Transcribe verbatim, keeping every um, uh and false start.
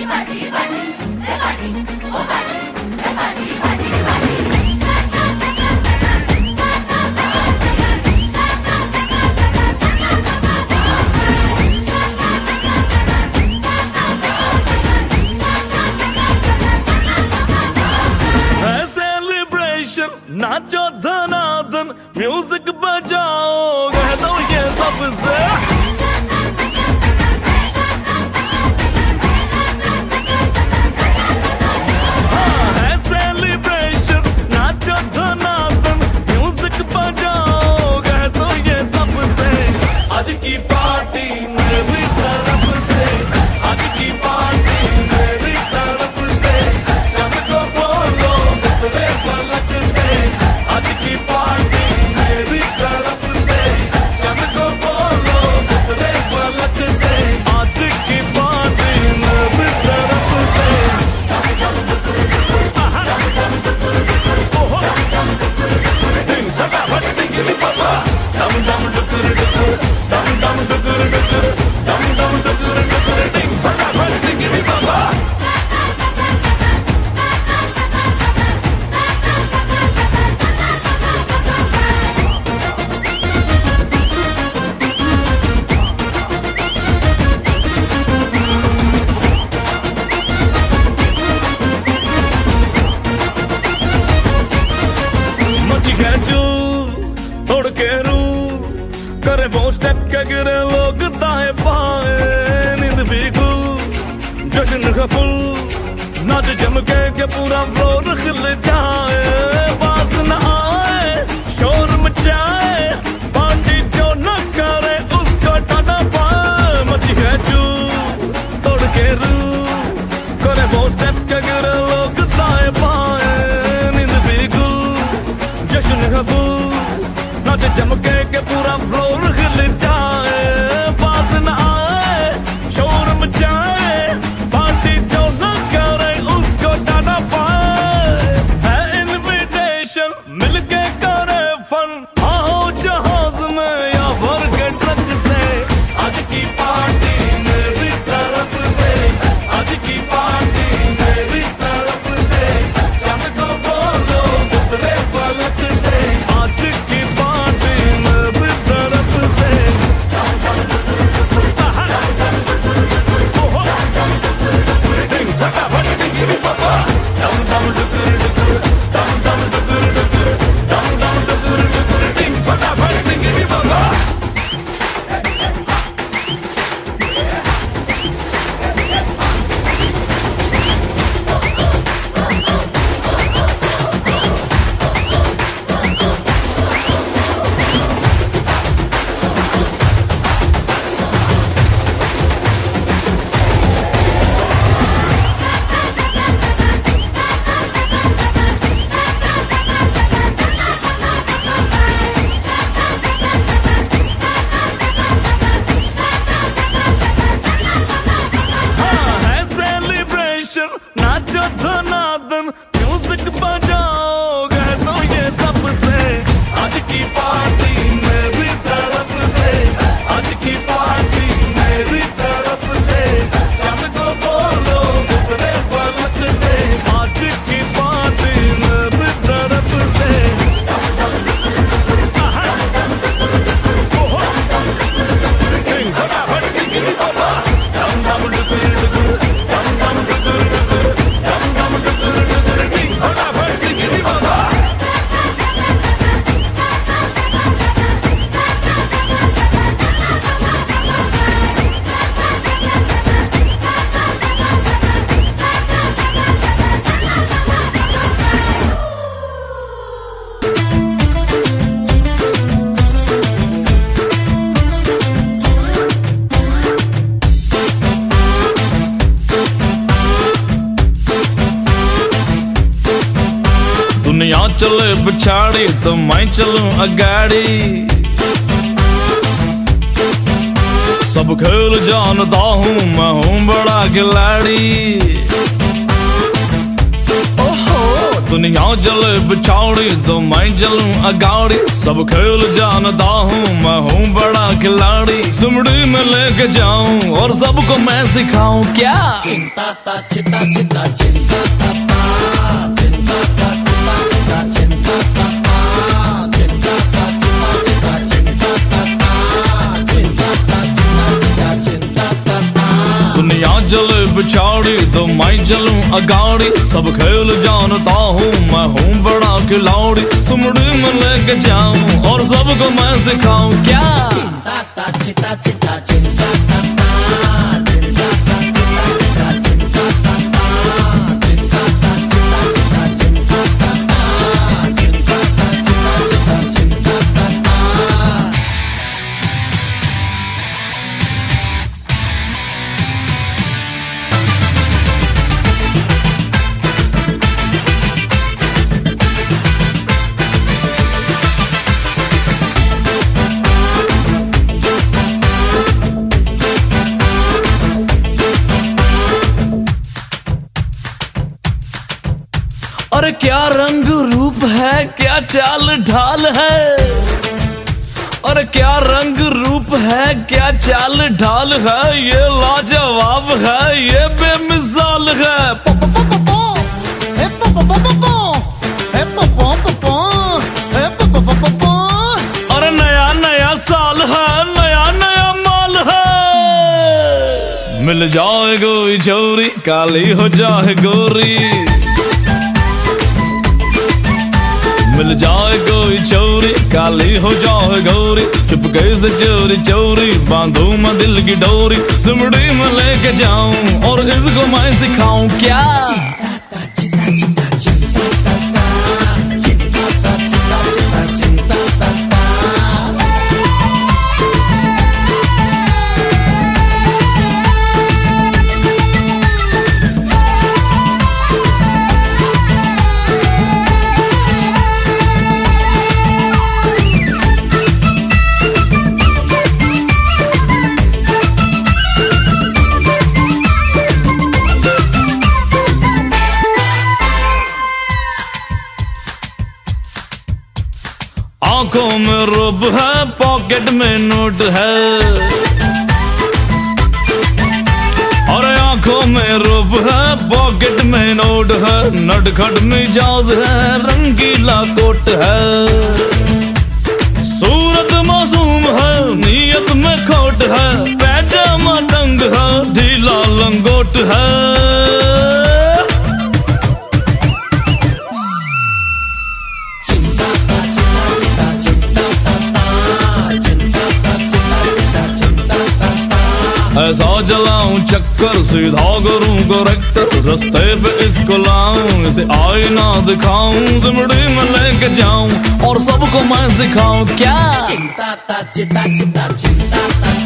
नाचो धनाधन music बजाओ कह दो ये सबसे हाँ है सेलिब्रेशन नाचो धनाधन म्यूजिक बजाओ कह दो ये सबसे आज की पार्टी मेरी तरफ से आज की पार्टी मेरी तरफ से चंद को बोलो तेरे पलक से आज की पार्टी मेरी तरफ से चंद को बोलो तेरे पलक से आज की पार्टी मेरी तरफ से ओहो डिंग फटाफट डिंगी पापा डम डम डुकुर डुकुर डम डम डुकुर डुकुर डम डम डुकुर डुकुर डिंग फटाफट डिंगी पापा तोड़ के रू करे वो स्टेप के गिरे लोग दाएं बाएं नींद भी गुल जश्न का फुल नाच जम के के पूरा फ्लोर खिल जाए बाज न आए शोर मचाए पार्टी जो न करे उसको टाटा पाए मची है चू तोड़ के रू करे वो स्टेप के गिरे लोग दाएं बाएं नींद भी गुल जश्न का फुल नाच चमके के पूरा फ्लोर हिल जाए बात न आए शोर मचाए पार्टी जो न करे उसको डाना पाए है इनविटेशन मिलके करे फन आओ जहाज में या भर के ट्रक से आज की पार्टी मेरी तरफ से आज की पार्टी मेरी तरफ से चंद को बोलो उतरे पलक से आज की नाचो धनाधन म्यूजिक बजाओ कह दो ये सबसे आज की पार्टी मेरी तरफ से आज की पार्टी मेरी तरफ से चंद को बोलो तेरे पलक से आज की पार्टी मेरी तरफ से ओहो डिंग फटाफट डिंगी पापा डम डम डुकुर डुकुर डम डम डुकुर डुकुर डम डम डुकुर डुकुर डिंग फटाफट डिंगी पापा दुनिया चले पिछाड़ी तो मैं चलूं अगाड़ी सब खेल जानता हूँ मैं हूँ बड़ा खिलाड़ी ओहो दुनिया जले बिछाड़ी तो मैं जलूं अगाड़ी, सब खेल जानता हूँ मैं हूँ बड़ा खिलाड़ी। सुमड़ी में लेके जाऊं और सबको मैं सिखाऊं क्या। चिंता ता चिता चिता चिंता ता चिंता ता चिता चिता चिंता ता चिंता ता चिता चिता चिंता ता चिंता ता चिता चिता चिंता ता। दुनिया जले बिछाड़ी तो मैं जलूं अगाड़ी, सब खेल जानता हूँ मैं हूँ बड़ा खिलाड़ी। सुमड़ी में लेके जाऊं और सबको मैं सिखाऊं क्या। चिंता ता चिता चिता चिंता ता अरे क्या रंग रूप है, क्या चाल ढाल है। अरे क्या रंग रूप है, क्या चाल ढाल है। ये लाजवाब है, ये बेमिसाल है। अरे नया नया साल है, नया नया माल है। मिल जाए कोई छोरी काली हो जाए गोरी, मिल जाए कोई चोरी काली हो जाए गौरी। चुपके से चोरी चोरी बांधू मैं दिल की डोरी। सुमड़ी में लेके जाऊं और इसको मैं सिखाऊं क्या। चिंता ता चिता चिता चिंता ता चिंता ता चिता चिता चिंता ता। आंखों में रूप है, पॉकेट में नोट है। और आंखों में रूप है, पॉकेट में नोट है। नटखट मिजाज है, रंगीला कोट है। सूरत मासूम है, नीयत में खोट है। पैजामा टंग है, ढीला लंगोट है। ऐसा जलाऊं चक्कर, सीधा करूं करेक्टर। रास्ते पे इसको लाऊं, इसे आईना दिखाऊं। सिमड़ी में लेके जाऊं और सबको मैं सिखाऊं क्या। चिंता ता चिता चिता चिंता ता